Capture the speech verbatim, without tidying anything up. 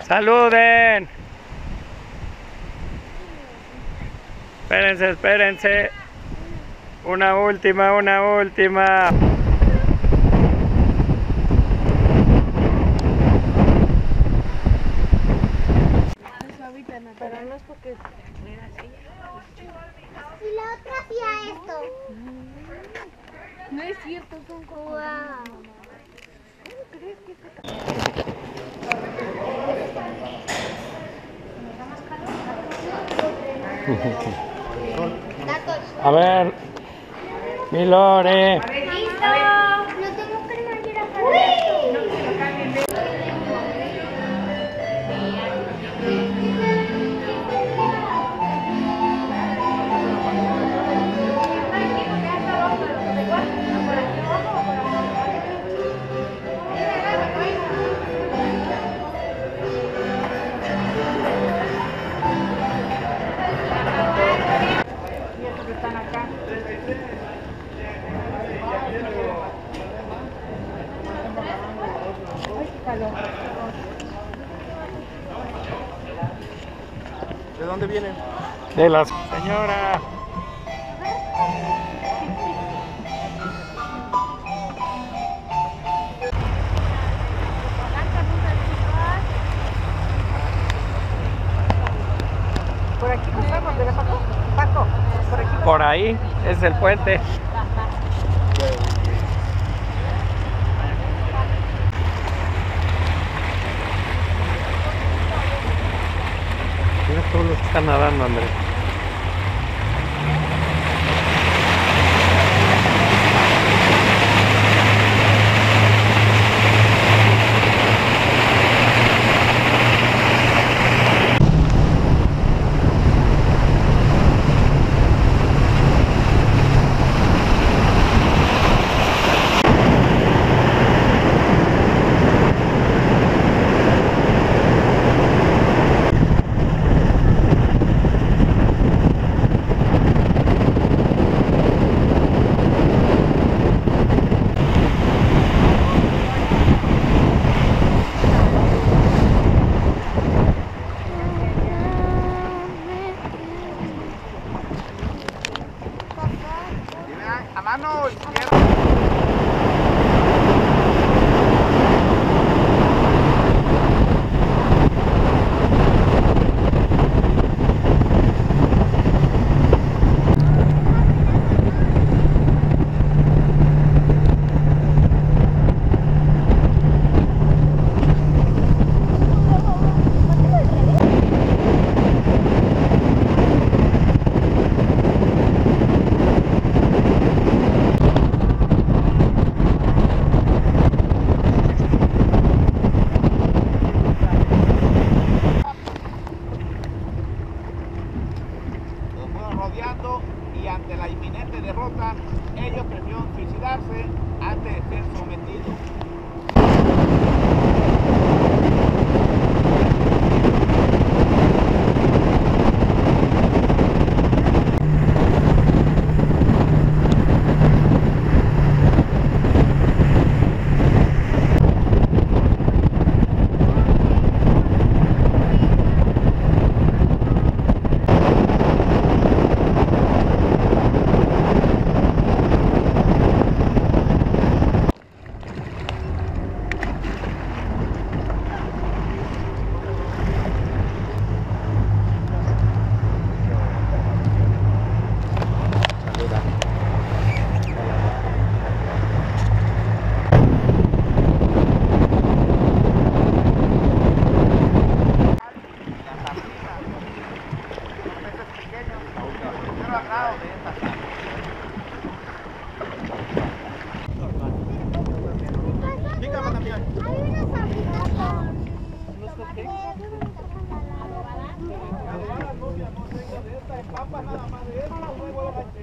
Saluden. Espérense, espérense. Una última, una última. Pero no es porque... Y la otra hacía esto. No es cierto, son como... Wow. ¿Crees que A ver, mi Lore. ¡Listo! No tengo cremallera para esto. están acá? Ay, qué calor. ¿De dónde vienen? De la señora. Por aquí pasamos, ¿verdad, Paco? Paco, por aquí. Por ahí es el puente. Mira todos los que están nadando, Andrés. A mano izquierda. Rodeando y ante la inminente derrota, ellos prefirieron suicidarse antes de ser sometidos. Papas nada más de eso, luego